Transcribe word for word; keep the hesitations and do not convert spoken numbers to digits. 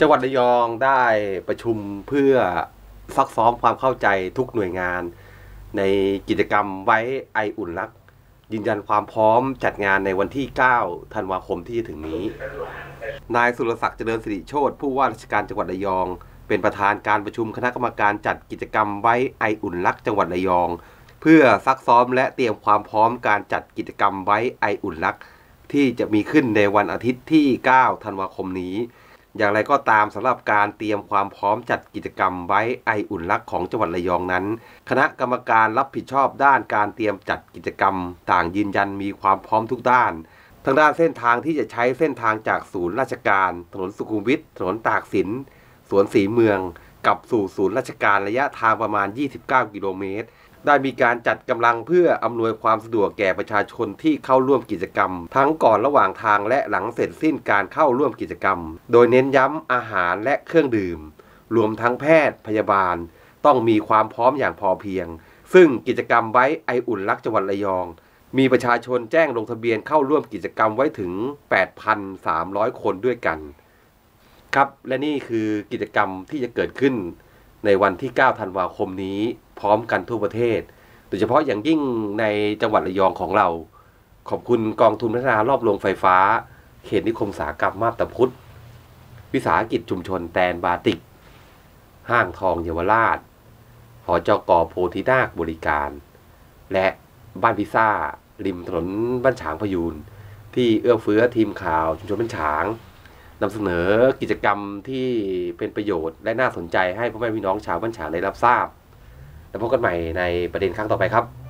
จังหวัดระยองได้ประชุมเพื่อซักซ้อมความเข้าใจทุกหน่วยงานในกิจกรรมไว้ไออุ่นรักยืนยันความพร้อมจัดงานในวันที่เก้าธันวาคมที่จะถึงนี้นายสุรศักดิ์เจริญสิริโชติผู้ว่าราชการจังหวัดระยองเป็นประธานการประชุมคณะกรรมการจัดกิจกรรมไว้ไออุ่นรักจังหวัดระยองเพื่อซักซ้อมและเตรียมความพร้อมการจัดกิจกรรมไว้ไออุ่นรักที่จะมีขึ้นในวันอาทิตย์ที่เก้าธันวาคมนี้อย่างไรก็ตามสำหรับการเตรียมความพร้อมจัดกิจกรรมไว้ไออุ่นรักของจังหวัดระยองนั้นคณะกรรมการรับผิดชอบด้านการเตรียมจัดกิจกรรมต่างยืนยันมีความพร้อมทุกด้านทั้งด้านเส้นทางที่จะใช้เส้นทางจากศูนย์ราชการถนนสุขุมวิทถนนตากสินสวนศรีเมืองกลับสู่ศูนย์ราชการระยะทางประมาณยี่สิบเก้ากิโลเมตรได้มีการจัดกำลังเพื่ออำนวยความสะดวกแก่ประชาชนที่เข้าร่วมกิจกรรมทั้งก่อนระหว่างทางและหลังเสร็จสิ้นการเข้าร่วมกิจกรรมโดยเน้นย้ำอาหารและเครื่องดื่มรวมทั้งแพทย์พยาบาลต้องมีความพร้อมอย่างพอเพียงซึ่งกิจกรรมไว้ไออุ่นรักจังหวัดระยองมีประชาชนแจ้งลงทะเบียนเข้าร่วมกิจกรรมไว้ถึง แปดพันสามร้อย คนด้วยกันครับและนี่คือกิจกรรมที่จะเกิดขึ้นในวันที่เก้าธันวาคมนี้พร้อมกันทั่วประเทศโดยเฉพาะอย่างยิ่งในจังหวัดระยองของเราขอบคุณกองทุนพัฒนารอบโรงไฟฟ้าเขตนิคมอุตสาหกรรมมาบตาพุธวิสาหกิจชุมชนแตนบาติกห้างทองเยาวราชหจก.โพธินาคบริการและบ้านพิซซ่าริมถนนบ้านฉางพยูนที่เอื้อเฟื้อทีมข่าวชุมชนบ้านฉางนำเสนอกิจกรรมที่เป็นประโยชน์และน่าสนใจให้พ่อแม่พี่น้องชาวบ้านฉางได้รับทราบแล้วพบกันใหม่ในประเด็นครั้งต่อไปครับ